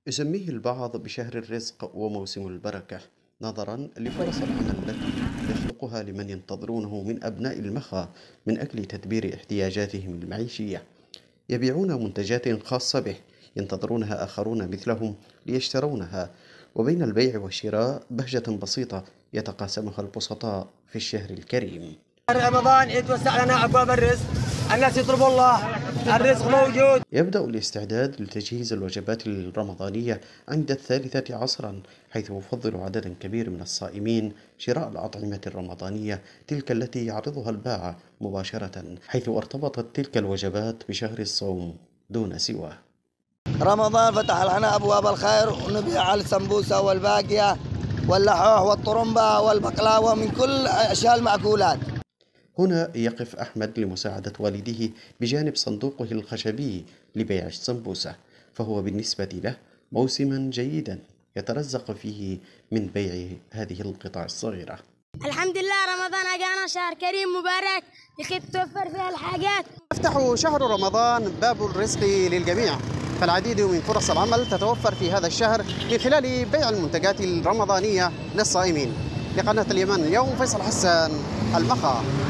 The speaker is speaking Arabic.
يسميه البعض بشهر الرزق وموسم البركة نظرا لفرص العمل التي يخلقها لمن ينتظرونه من أبناء المخا من أجل تدبير احتياجاتهم المعيشية. يبيعون منتجات خاصة به ينتظرونها آخرون مثلهم ليشترونها، وبين البيع والشراء بهجة بسيطة يتقاسمها البسطاء في الشهر الكريم. رمضان يتوسع لنا ابواب الرزق، الناس يطلبوا الله، الرزق موجود. يبدأ الاستعداد لتجهيز الوجبات الرمضانية عند 13 عصرا، حيث يفضل عدد كبير من الصائمين شراء الأطعمة الرمضانية تلك التي يعرضها الباعة مباشرة، حيث ارتبطت تلك الوجبات بشهر الصوم دون سواه. رمضان فتح لنا أبواب الخير ونبيع السمبوسة والباقية واللحوح والطرمبة والبقلاوة من كل أشياء المأكولات. هنا يقف أحمد لمساعدة والده بجانب صندوقه الخشبي لبيع السمبوسة، فهو بالنسبة له موسما جيدا يترزق فيه من بيع هذه القطع الصغيرة. الحمد لله، رمضان أجانا شهر كريم مبارك لكي تتوفر فيها الحاجات. يفتح شهر رمضان باب الرزق للجميع، فالعديد من فرص العمل تتوفر في هذا الشهر من خلال بيع المنتجات الرمضانية للصائمين. لقناة اليمن اليوم، فيصل حسان، المخا.